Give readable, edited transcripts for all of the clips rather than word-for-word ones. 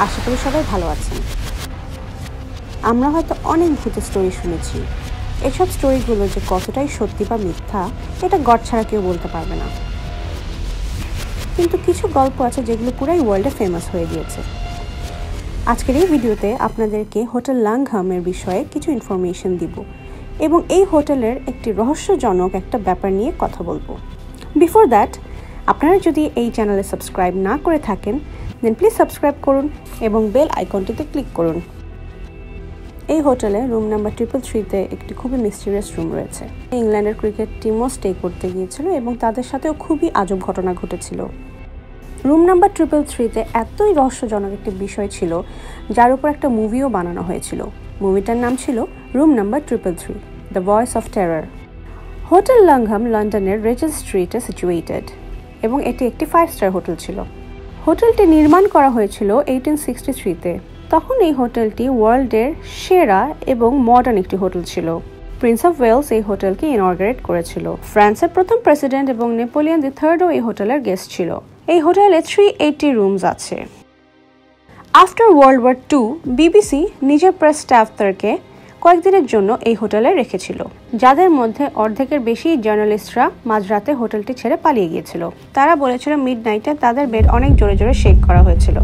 আশা করি সবাই ভালো আছেন। আমরা হয়তো অনেক ভূতের স্টোরি শুনেছি। এসব স্টোরিগুলো যে কতটাই সত্যি বা মিথ্যা এটা গড ছাড়া কেউ বলতে পারবে না। কিন্তু কিছু গল্প আছে যেগুলো পুরাই ওয়ার্ল্ডে ফেমাস হয়ে গিয়েছে। আজকের এই ভিডিওতে আপনাদেরকে হোটেল লাংহামের বিষয়ে কিছু ইনফরমেশন দিব এবং এই হোটেলের একটি রহস্যজনক একটা ব্যাপার নিয়ে কথা বলবো। বিফোর দ্যাট, আপনারা যদি এই চ্যানেলে সাবস্ক্রাইব না করে থাকেন দেন প্লিজ সাবস্ক্রাইব করুন এবং বেল আইকনটিতে ক্লিক করুন। এই হোটেলে রুম নাম্বার 333-তে একটি খুবই মিস্টিরিয়াস রুম রয়েছে। ইংল্যান্ডের ক্রিকেট টিমও স্টে করতে গিয়েছিল এবং তাদের সাথেও খুবই আজব ঘটনা ঘটেছিল। রুম নাম্বার 333-তে এতই রহস্যজনক একটি বিষয় ছিল যার উপর একটা মুভিও বানানো হয়েছিল। মুভিটার নাম ছিল room number 333 the voice of terror. Hotel Langham লন্ডনের রেজেন্ট স্ট্রিটে সিচুয়েটেড এবং এটি একটি 5 স্টার হোটেল ছিল। হোটেলটি নির্মাণ করা হয়েছিল 1863-তে। তখন এই হোটেলটি ওয়ার্ল্ডের সেরা এবং মডার্ন একটি হোটেল ছিল। প্রিন্স অফ ওয়েলস এই হোটেলকে ইনঅর্গারেট করেছিল। ফ্রান্সের প্রথম প্রেসিডেন্ট এবং নেপোলিয়ন দি থার্ডও এই হোটেলের গেস্ট ছিল। এই হোটেলে 380 রুমস আছে। আফটার ওয়ার্ল্ড ওয়ার 2 বিবিসি নিজের প্রেস স্টাফদেরকে কয়েকদিনের জন্য এই হোটেলে রেখেছিল, যাদের মধ্যে অর্ধেকের বেশি জার্নালিস্টরা মাঝরাতে হোটেলটি ছেড়ে পালিয়ে গিয়েছিল। তারা বলেছিল মিডনাইটে তাদের বেড অনেক জোরে জোরে শেক করা হয়েছিল।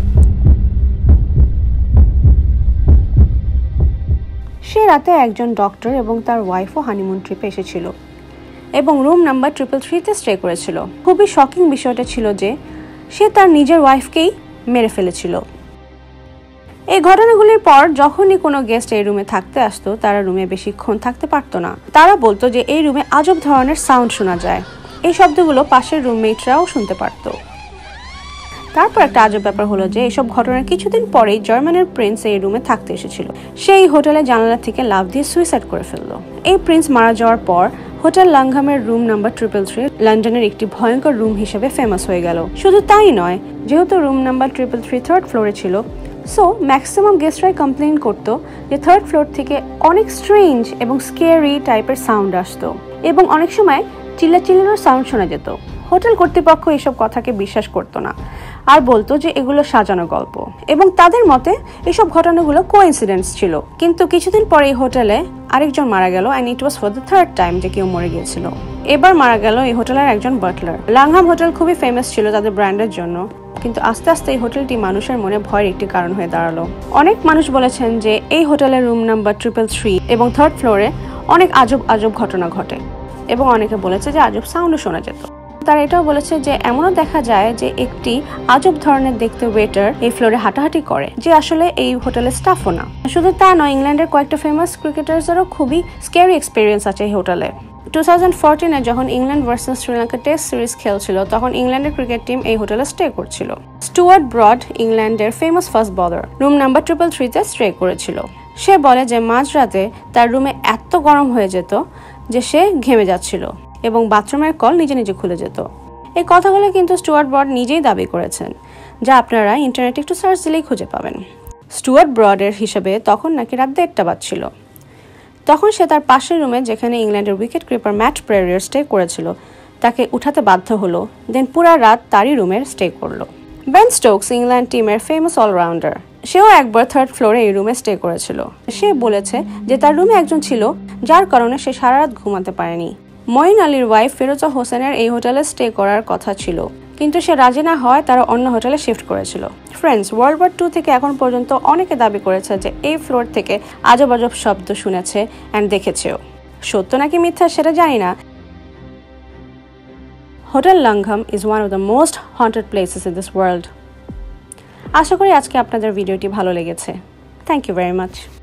সে রাতে একজন ডক্টর এবং তার ওয়াইফও হানিমুন ট্রিপে এসেছিল এবং রুম নাম্বার 333-তে স্টে করেছিল। খুবই শকিং বিষয়টা ছিল যে সে তার নিজের ওয়াইফকেই মেরে ফেলেছিল। এই ঘটনাগুলির পর যখনই কোনো গেস্ট এই রুমে থাকতে আসতো তারা রুমে বেশিক্ষণ থাকতে পারতো না। তারা বলতো যে এই রুমে আজব ধরনের সাউন্ড শোনা যায়। এই শব্দগুলো পাশের রুমমেটরাও শুনতে পারত। তারপর একটা আজব ব্যাপার হলো যে এইসব ঘটনার কিছুদিন পরেই জার্মানের প্রিন্স এই রুমে থাকতে এসেছিল। সেই হোটেলে জানালা থেকে লাফ দিয়ে সুইসাইড করে ফেললো। এই প্রিন্স মারা যাওয়ার পর হোটেল লাংহামের রুম নাম্বার 333 লন্ডনের একটি ভয়ঙ্কর রুম হিসেবে ফেমাস হয়ে গেল। শুধু তাই নয়, যেহেতু রুম নাম্বার 333 থার্ড ফ্লোরে ছিল, সো ম্যাক্সিমাম গেস্টরাই কমপ্লেইন করতো যে থার্ড ফ্লোর থেকে অনেক স্ট্রেঞ্জ এবং স্কেরি টাইপের সাউন্ড আসতো এবং অনেক সময় চিল্লাচিল্লারও সাউন্ড শোনা যেত। হোটেল কর্তৃপক্ষ এইসব কথাকে বিশ্বাস করতো না আর বলতো যে এগুলো সাজানো গল্প এবং তাদের মতে এসব ঘটনাগুলো কোইন্সিডেন্স ছিল। কিন্তু কিছুদিন পরে এই হোটেলে আরেকজন মারা গেল and it was for the third time যে কেউ মরে গিয়েছিল। এবার মারা গেল এই হোটেলের একজন বাটলার। লাংহাম হোটেল খুবই ফেমাস ছিল তাদের ব্র্যান্ডের জন্য, কিন্তু আস্তে আস্তে এই হোটেলটি মানুষের মনে ভয়ের একটি কারণ হয়ে দাঁড়ালো। অনেক মানুষ বলেছেন যে এই হোটেলের রুম নাম্বার 333 এবং থার্ড ফ্লোরে অনেক আজব ঘটনা ঘটে এবং অনেকে বলেছে যে আজব সাউন্ডও শোনা যেত। তারা এটাও বলেছে যে এমনও দেখা যায় যে একটি আজব ধরনের দেখতে ওয়েটার এই ফ্লোরে হাঁটাহাঁটি করে, যে আসলে এই হোটেলের স্টাফও না। শুধু তা নয়, ইংল্যান্ডের কয়েকটা ফেমাস ক্রিকেটার্সেরও খুবই স্ক্যারি এক্সপিরিয়েন্স আছে এই হোটেলে। 2014-এ যখন England versus Sri Lanka test series খেলছিল তখন ইংল্যান্ডের ক্রিকেট টিম এই হোটেলে স্টে করছিল। স্টুয়ার্ট ব্রড ইংল্যান্ডের famous fast bowler room number 333-তে স্টে করেছিল। সে বলে যে মাঝরাতে তার রুমে এত গরম হয়ে যেত যে সে ঘেমে যাচ্ছিল এবং বাথরুমের কল নিজে নিজে খুলে যেত। এই কথাগুলো কিন্তু স্টুয়ার্ট ব্রড নিজেই দাবি করেছেন, যা আপনারা ইন্টারনেটে একটু সার্চ দিলেই খুঁজে পাবেন। স্টুয়ার্ট ব্রডের হিসেবে তখন নাকি রাত 1:30 বাজছিল। তখন সে তার পাশের রুমে, যেখানে ইংল্যান্ডের wicket keeper Matt Prior stay করেছিল, তাকে উঠাতে বাধ্য হলো। দেন পুরা রাত তারই রুমে স্টে করলো। বেন স্টোকস ইংল্যান্ড টিমের ফেমাস অলরাউন্ডার, সেও একবার থার্ড ফ্লোরে এই রুমে স্টে করেছিল। সে বলেছে যে তার রুমে একজন ছিল যার কারণে সে সারা রাত ঘুমাতে পারেনি। মঈন আলীর ওয়াইফ ফিরোজা হোসেনের এই হোটেলে স্টে করার কথা ছিল, কিন্তু সে রাজি না হয় তারা অন্য হোটেলে শিফট করেছিল। ফ্রেন্ডস, ওয়ার্ল্ড ওয়ার 2 থেকে এখন পর্যন্ত অনেকে দাবি করেছে যে এই ফ্লোর থেকে আজব শব্দ শুনেছে অ্যান্ড দেখেছেও। সত্য নাকি মিথ্যা সেটা জানি না। Hotel Langham is one of the most haunted places in this world. আশা করি আজকে আপনাদের ভিডিওটি ভালো লেগেছে। Thank you very much.